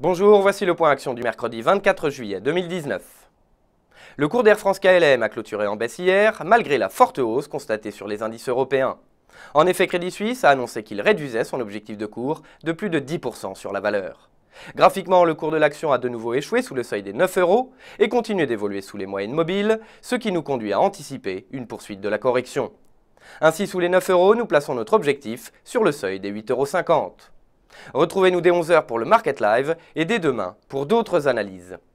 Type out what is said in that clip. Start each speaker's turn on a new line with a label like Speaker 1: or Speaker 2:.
Speaker 1: Bonjour, voici le point action du mercredi 24 juillet 2019. Le cours d'Air France KLM a clôturé en baisse hier, malgré la forte hausse constatée sur les indices européens. En effet, Crédit Suisse a annoncé qu'il réduisait son objectif de cours de plus de 10% sur la valeur. Graphiquement, le cours de l'action a de nouveau échoué sous le seuil des 9 € et continue d'évoluer sous les moyennes mobiles, ce qui nous conduit à anticiper une poursuite de la correction. Ainsi, sous les 9 €, nous plaçons notre objectif sur le seuil des 8,50 €. Retrouvez-nous dès 11 h pour le Market Live et dès demain pour d'autres analyses.